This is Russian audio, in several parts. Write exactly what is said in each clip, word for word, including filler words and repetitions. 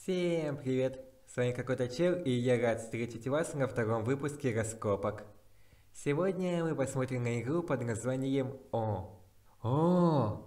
Всем привет! С вами какой-то чел, и я рад встретить вас на втором выпуске раскопок. Сегодня мы посмотрим на игру под названием О. О!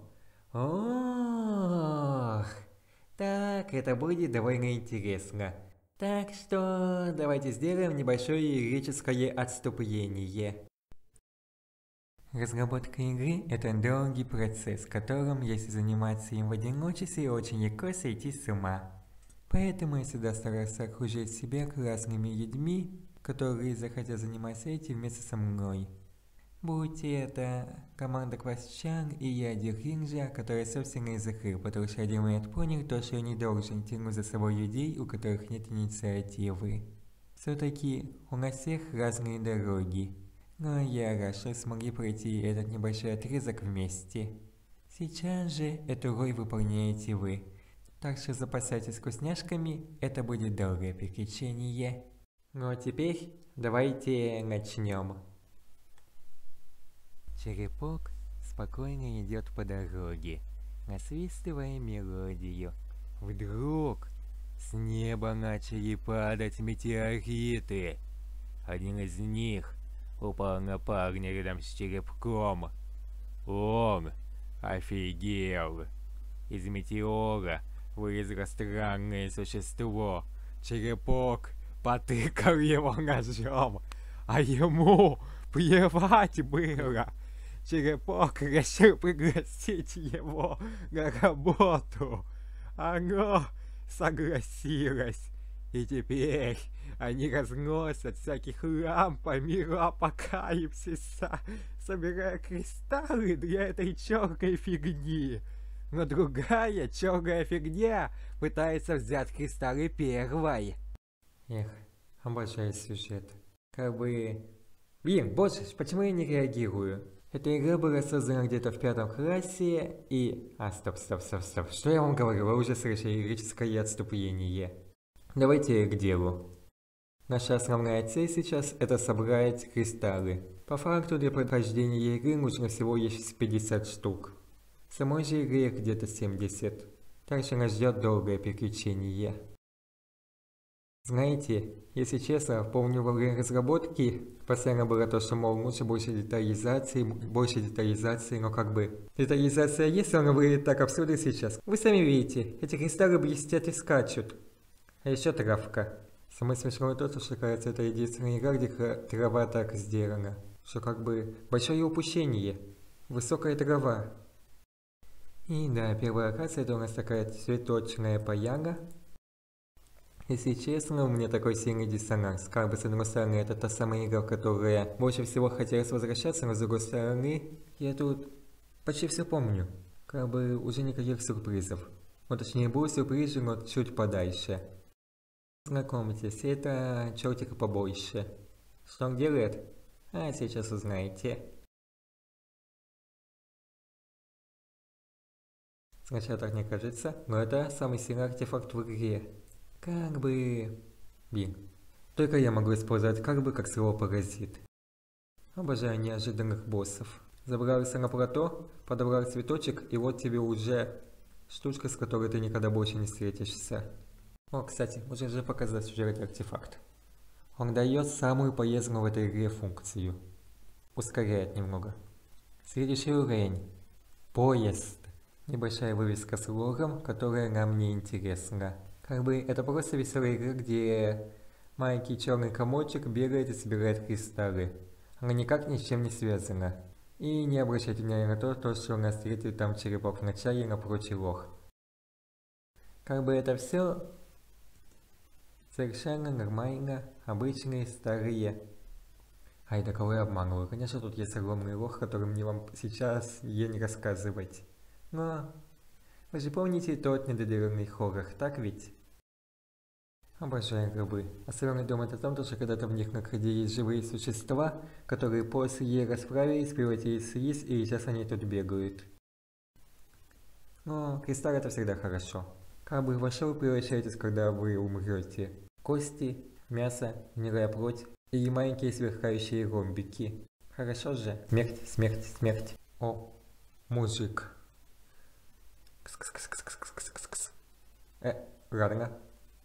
Ох! Так, это будет довольно интересно. Так что давайте сделаем небольшое лирическое отступление. Разработка игры – это долгий процесс, в котором, если заниматься им в одиночестве, очень легко сойти с ума. Поэтому я всегда старался окружить себя классными людьми, которые захотят заниматься этим вместе со мной. Будь это команда Квасчан и я Диринджа, которая собственно и закрыл, потому что один момент понял то, что я не должен тянуть за собой людей, у которых нет инициативы. Все-таки у нас всех разные дороги. Но я рад, что смогли пройти этот небольшой отрезок вместе. Сейчас же эту роль выполняете вы. Так что запасайтесь вкусняшками, это будет долгое приключение. Ну а теперь давайте начнем. Черепок спокойно идет по дороге, насвистывая мелодию. Вдруг с неба начали падать метеориты. Один из них упал на парня рядом с черепком. Он офигел. Из метеора вылезло странное существо. Черепок потыкал его ножом, а ему плевать было. Черепок решил пригласить его на работу. Оно согласилось. И теперь они разносят всяких ламп по миру апокалипсиса, собирая кристаллы для этой черной фигни. Но другая черная фигня пытается взять кристаллы первой. Эх, обожаю сюжет. Как бы... Блин, боже, почему я не реагирую? Эта игра была создана где-то в пятом классе и... А, стоп, стоп, стоп, стоп. Что я вам говорю? Вы уже слышали лирическое отступление. Давайте к делу. Наша основная цель сейчас это собрать кристаллы. По факту для прохождения игры нужно всего лишь пятьдесят штук. В самой же игре где-то семьдесят. Так что нас ждет долгое приключение. Знаете, если честно, помню во время разработки постоянно было то, что мол лучше больше детализации, больше детализации, но как бы детализация есть, но выглядит так абсурдно сейчас. Вы сами видите, эти кристаллы блестят и скачут. А еще травка. Самое смешное то, что кажется, это единственная игра, где трава так сделана. Что как бы большое упущение. Высокая трава. И да, первая локация это у нас такая цветочная поляна. Если честно, у меня такой сильный диссонанс. Как бы с одной стороны, это та самая игра, в которая больше всего хотелось возвращаться, но с другой стороны, я тут почти все помню. Как бы уже никаких сюрпризов. Ну точнее, был сюрприз, но чуть подальше. Знакомьтесь, это чертик побольше. Что он делает? А сейчас узнаете. Сначала так не кажется, но это самый сильный артефакт в игре. Как бы... Блин. Только я могу использовать как бы как слово паразит. Обожаю неожиданных боссов. Забрался на плато, подобрал цветочек, и вот тебе уже штучка, с которой ты никогда больше не встретишься. О, кстати, можно же показать уже этот артефакт. Он дает самую полезную в этой игре функцию. Ускоряет немного. Следующий уровень. Поезд. Небольшая вывеска с логом, которая нам не интересна. Как бы это просто веселая игра, где маленький черный комочек бегает и собирает кристаллы. Она никак ни с чем не связана. И не обращайте внимания на то, то что у нас встретил там черепок в начале и на прочий лог. Как бы это все совершенно нормально, обычные старые. Ай, да кого я обманываю? Конечно, тут есть огромный лох, который мне вам сейчас я не рассказывать. Но вы же помните тот недоделанный хоррор, так ведь? Обожаю гробы. Особенно думать о том, что когда-то в них находились живые существа, которые после расправились, превратились в слизь, и сейчас они тут бегают. Но кристалл это всегда хорошо. Как бы во что вы превращаетесь, когда вы умрете? Кости, мясо, гнилая плоть и маленькие сверкающие ромбики. Хорошо же? Смерть, смерть, смерть. О, мужик. Кс-кс-кс-кс-кс-кс-кс-кс. Э, ладно.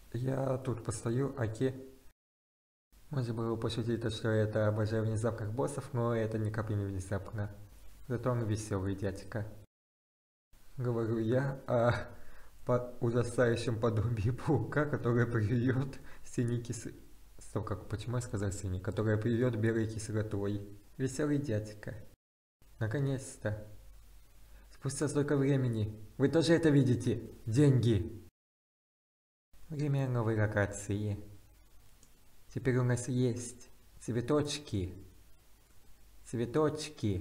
Я тут постою, оки. Можно было пошутить, то, что это обожаю внезапных боссов, но это ни капли не внезапно. Зато он веселый дядька. Говорю я о по ужасающем подобии паука, который плюет синий кис... Стоп, как, почему я сказал синий? Который плюет белой кислотой. Веселый дядька. Наконец-то. Спустя столько времени. Вы тоже это видите? Деньги. Время новой локации. Теперь у нас есть цветочки. Цветочки.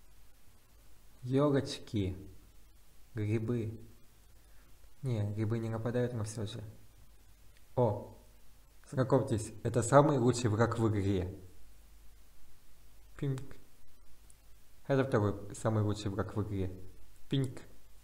Ёлочки. Грибы. Не, грибы не нападают, но все же. О, знакомьтесь, это самый лучший враг в игре. Пинк. Это второй самый лучший враг в игре. Пинк.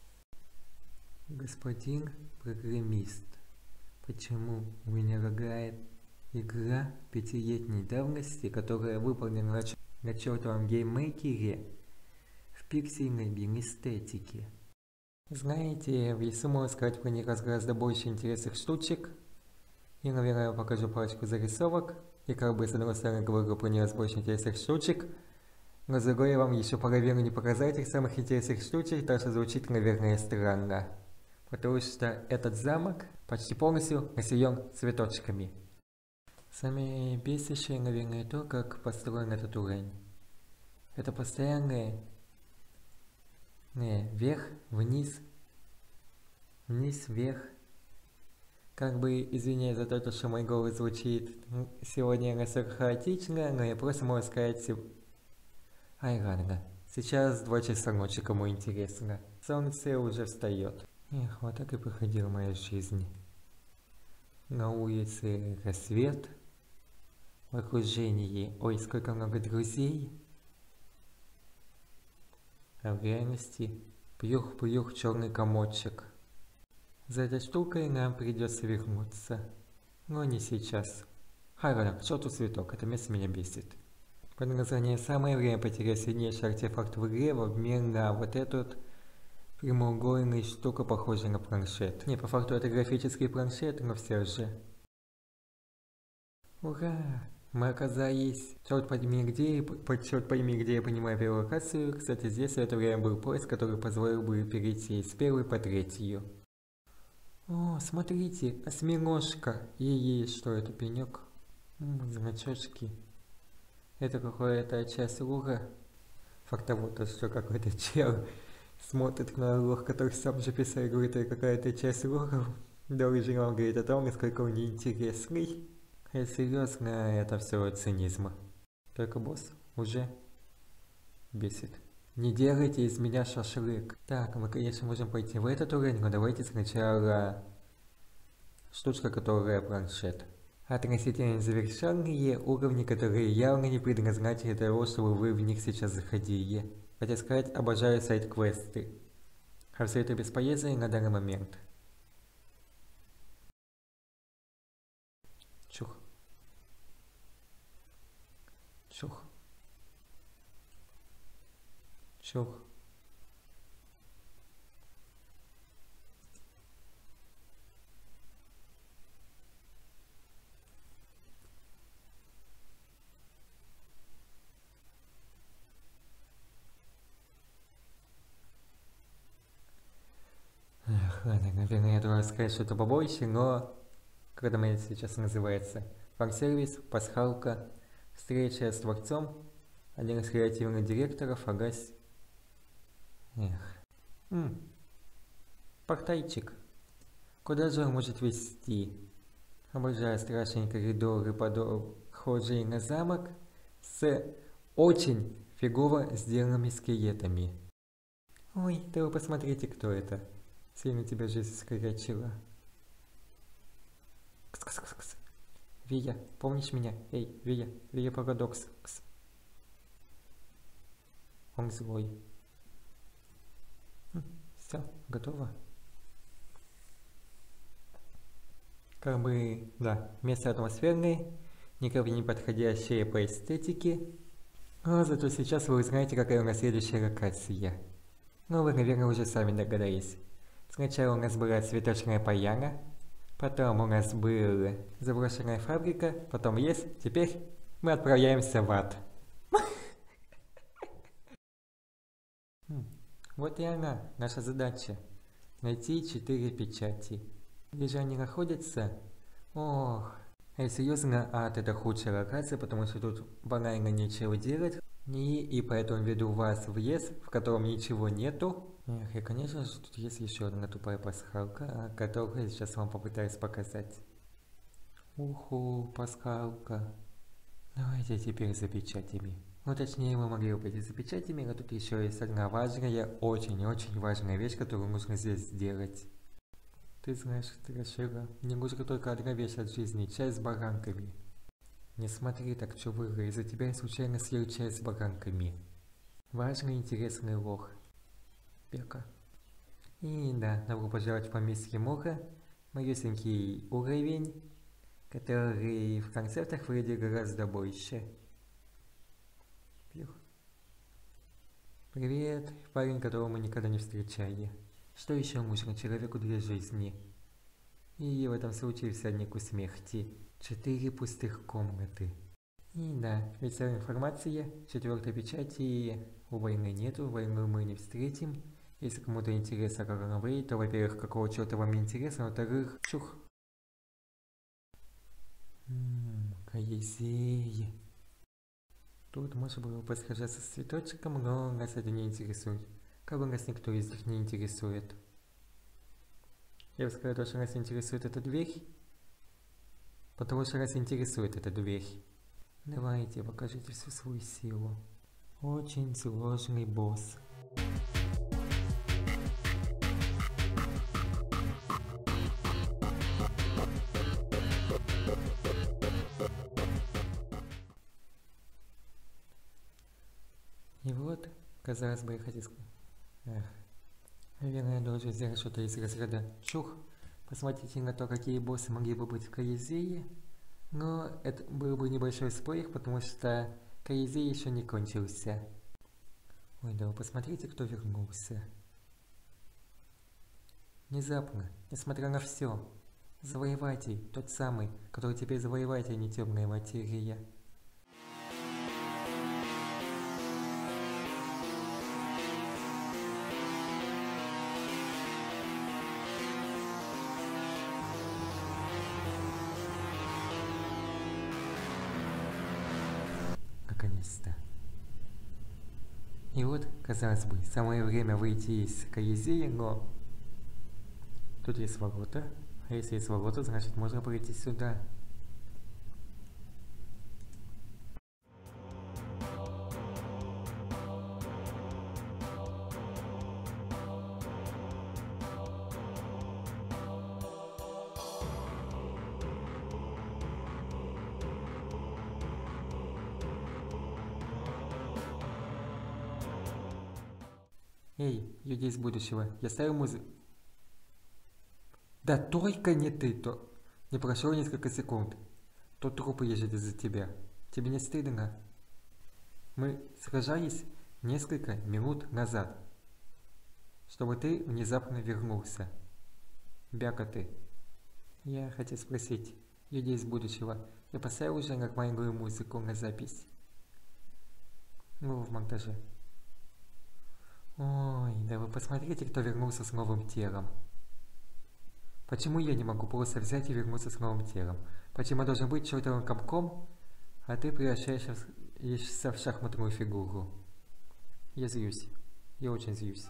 Господин программист, почему у меня лагает игра пятилетней давности, которая выполнена на чертовом гейммейкере в пиксельной бинэстетике? Знаете, в лесу можно сказать про них гораздо больше интересных штучек. И, наверное, я покажу парочку зарисовок. И как бы с одной стороны говорю про них больше интересных штучек, но с другой я вам еще проверю не показать этих самых интересных штучек, так что звучит, наверное, странно. Потому что этот замок почти полностью населен цветочками. Самое бесящее, наверное, то, как построен этот уровень. Это постоянное не, вверх, вниз, вниз, вверх. Как бы извиняюсь за то, что мой голос звучит сегодня настолько хаотично, но я просто могу сказать... Ай, ладно. Сейчас два часа ночи, кому интересно. Солнце уже встает. Эх, вот так и проходила моя жизнь. На улице рассвет. В окружении, ой, сколько много друзей. А в реальности плюх-плюх черный комочек. За этой штукой нам придется вернуться. Но не сейчас. Харвард, что тут цветок? Это место меня бесит. Под названием самое время потерять сильнейший артефакт в игре в обмен на вот этот прямоугольный штука, похожая на планшет. Не, по факту это графический планшет, но все же. Ура! Мы оказались, черт пойми где, черт пойми где я понимаю первую локацию. Кстати, здесь в это время был поиск, который позволил бы перейти с первой по третью. О, смотрите, осьминожка. Ей-ей, что это, пенек? М-м, значочки. Это какая-то часть луга. Факт того, то, что какой-то чел смотрит на луг, который сам же писал и говорит, это какая-то часть луга. Должен вам говорить о том, насколько он неинтересный. И серьезно, это все цинизм. Только босс уже бесит. Не делайте из меня шашлык. Так, мы, конечно, можем пойти в этот уровень, но давайте сначала штучка, которая планшет. Относительно завершенные уровни, которые явно не предназначены для того, чтобы вы в них сейчас заходили. Хотя сказать, обожаю сайт-квесты. А все это бесполезно на данный момент. Чух. Чух. Чух. Эх, ладно, наверное, я должен сказать что-то побольше, но... Как это сейчас называется? Фан-сервис, пасхалка, встреча с творцом, один из креативных директоров, Агась. Эх. М. Портальчик. Куда же он может вести? Обожаю страшные коридоры, похожие на замок, с очень фигово сделанными скелетами. Ой, да вы посмотрите, кто это. Сильно тебя жизнь скорячила. Кс-кс-кс-кс. Вия, помнишь меня? Эй, Вия, Вия Парадокс. Кс. Он злой. Все, готово. Как бы, да, место атмосферное, никак не подходящее по эстетике. А зато сейчас вы узнаете, какая у нас следующая локация. Ну, вы, наверное, уже сами догадались. Сначала у нас была цветочная поляна, Потом у нас была заброшенная фабрика, потом лес, теперь мы отправляемся в ад. Вот и она, наша задача. Найти четыре печати. Где же они находятся? Ох, а серьезно, ад это худшая локация, потому что тут банально нечего делать. И, и поэтому веду вас в лес, в котором ничего нету. Эх, и конечно же тут есть еще одна тупая пасхалка, которую я сейчас вам попытаюсь показать. Уху, пасхалка. Давайте теперь за печатями. Ну точнее мы могли бы пойти за печатями, но тут еще есть одна важная, очень-очень важная вещь, которую нужно здесь сделать. Ты знаешь, Страшила, мне нужна только одна вещь от жизни, чай с баранками. Не смотри так, чувыга, из-за тебя я случайно съел чай с баранками. Важный интересный лох. Пека. И да, добро пожаловать в поместье Муха, малюсенький уровень, который в концертах выйдет гораздо больше. Привет, парень, которого мы никогда не встречали. Что еще нужно человеку для жизни? И в этом случае всаднику смерти. Четыре пустых комнаты. И да, ведь вся информация, четвертой печати у войны нету, войну мы не встретим. Если кому-то интересно, как она выйдет, то, во-первых, какого черта вам не интересно, во-вторых, чух. Ммм, Колизей. Тут можно было бы схожаться с цветочком, но нас это не интересует. Как бы нас никто из них не интересует. Я бы сказал, что нас интересует эта дверь. Потому что нас интересует эта дверь. Давайте, покажите всю свою силу. Очень сложный босс. И вот, казалось бы, я хотел сказать. Эх. Наверное, я должен сделать что-то из разряда чух. Посмотрите на то, какие боссы могли бы быть в Колизее. Но это был бы небольшой спойлер, потому что Колизей еще не кончился. Ой, да вы посмотрите, кто вернулся. Внезапно, несмотря на все, завоеватель, тот самый, который теперь завоеватель, а не темная материя. Наконец-то. И вот, казалось бы, самое время выйти из Колизея, но тут есть ворота, а если есть ворота, значит можно пройти сюда. Эй, люди из будущего, я ставил музыку. Да только не ты, то... Не прошло несколько секунд. Тот труп езжает из-за тебя. Тебе не стыдно? Мы сражались несколько минут назад, чтобы ты внезапно вернулся. Бяка ты. Я хотел спросить, люди из будущего, я поставил уже нормальную музыку на запись? Ну, в монтаже. Ой, да вы посмотрите, кто вернулся с новым телом. Почему я не могу просто взять и вернуться с новым телом? Почему я должен быть чертовым комком, а ты превращаешься в шахматную фигуру? Я злюсь. Я очень злюсь.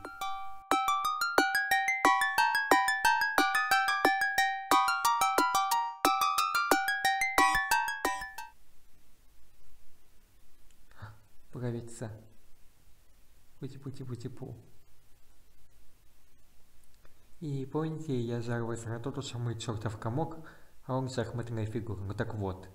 Правится. Пути-пути-пути-пу. И помните, я жаловался на то, что мы чертов комок, а он шахматная фигура. Ну так вот.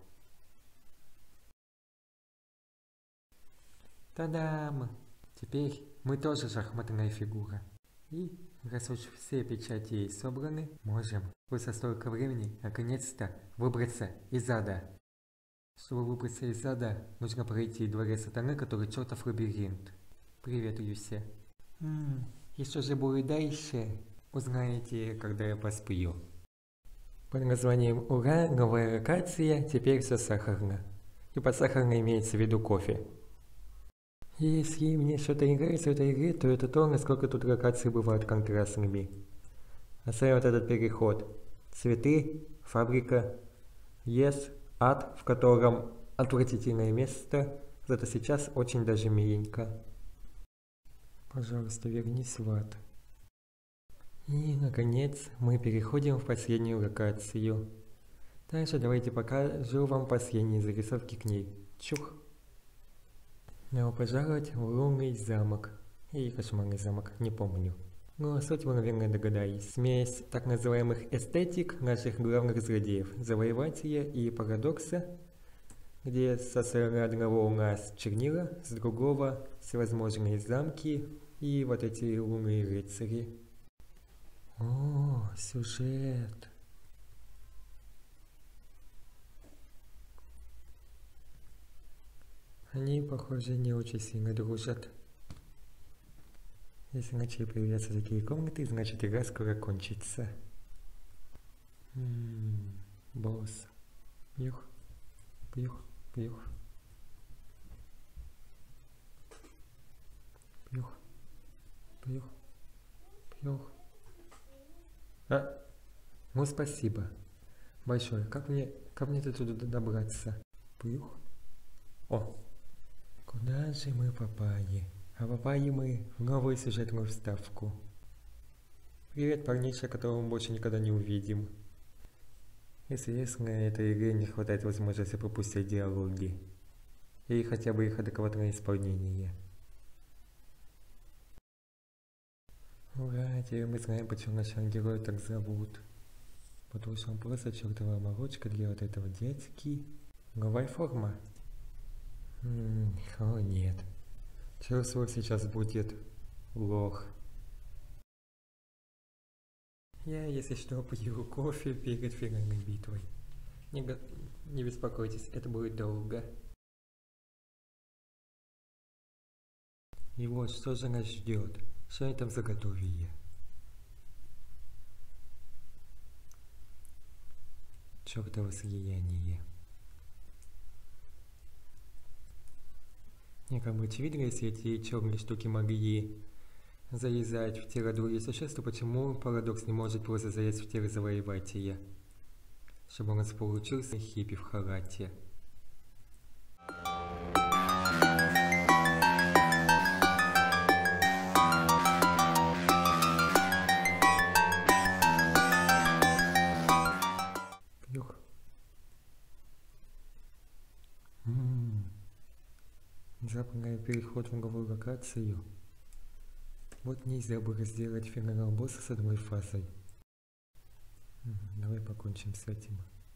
Та-дам! Теперь мы тоже шахматная фигура. И раз уж все печати собраны, можем после столько времени наконец-то выбраться из ада. Чтобы выбраться из ада, нужно пройти дворец сатаны, который чертов лабиринт. Привет, Юся. М-м, и что же будет дальше, узнаете, когда я поспью. Под названием «Ура! Новая локация, теперь все сахарно». И под сахарно имеется в виду кофе. Если мне что-то не нравится в этой игре, то это то, насколько тут локации бывают контрастными. Особенно вот этот переход. Цветы, фабрика, лес, ад, в котором отвратительное место, зато сейчас очень даже миленько. Пожалуйста, вернись в ад. И, наконец, мы переходим в последнюю локацию. Дальше давайте покажу вам последние зарисовки к ней. Чух! Добро пожаловать в лунный замок. Или кошмарный замок, не помню. Но суть вы, наверное, догадались. Смесь так называемых эстетик наших главных злодеев. Завоевателя и парадокса, где со стороны одного у нас чернила, с другого всевозможные замки и вот эти лунные рыцари. О, сюжет. Они, похоже, не очень сильно дружат. Если начали появляться такие комнаты, значит игра скоро кончится. Ммм, босс. Пьюх, пьюх, пьюх. Пьюх, пьюх, пьюх. А, ну спасибо большое. Как мне, как мне туда добраться? Пьюх. О, куда же мы попали? А попали мы в новую сюжетную вставку. Привет, парниша, которого мы больше никогда не увидим. Если этой игре не хватает возможности пропустить диалоги. Или хотя бы их адекватное исполнение. Ура, теперь мы знаем, почему нашего героя так зовут. Потому что он просто чертова морочка для вот этого дядьки. Новая форма. М-м, о нет. Чувствую, сейчас будет лох. Я, если что, пью кофе перед финальной битвой. Не, го... не беспокойтесь, это будет долго. И вот, что же нас ждет? Что они там заготовили? Чёртово слияние. Не, как бы очевидно, если эти черные штуки могли залезать в тело других существ, то почему парадокс не может просто залезть в тело завоевателя? Чтобы у нас получился хиппи в халате. Плюх. Ммм. Запоминаю переход в новую локацию. Вот нельзя было сделать финального босса с одной фазой. Давай покончим с этим.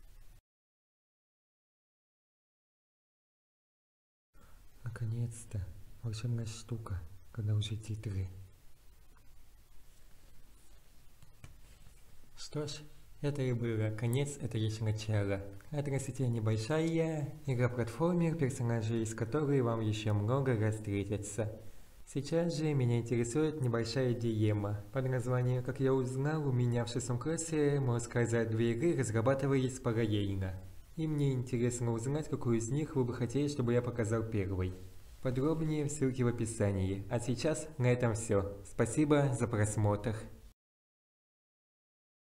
Наконец-то. Волшебная штука, когда уже титры. Что ж, это и было конец, это лишь начало. Относительно небольшая игра-платформер, персонажи из которой вам еще много раз встретятся. Сейчас же меня интересует небольшая дилемма под названием «Как я узнал, у меня в шестом классе, можно сказать, две игры разрабатывались параллельно. И мне интересно узнать, какую из них вы бы хотели, чтобы я показал первой. Подробнее в ссылке в описании. А сейчас на этом все. Спасибо за просмотр.